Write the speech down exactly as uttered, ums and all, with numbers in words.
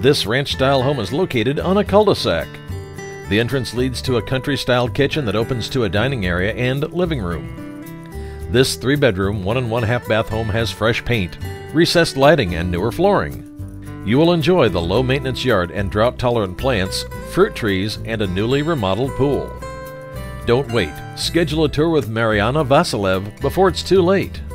This ranch-style home is located on a cul-de-sac. The entrance leads to a country-style kitchen that opens to a dining area and living room. This three-bedroom, one and one-half bath home has fresh paint, recessed lighting, and newer flooring. You will enjoy the low-maintenance yard and drought-tolerant plants, fruit trees, and a newly remodeled pool. Don't wait. Schedule a tour with Mariana Vassilev before it's too late.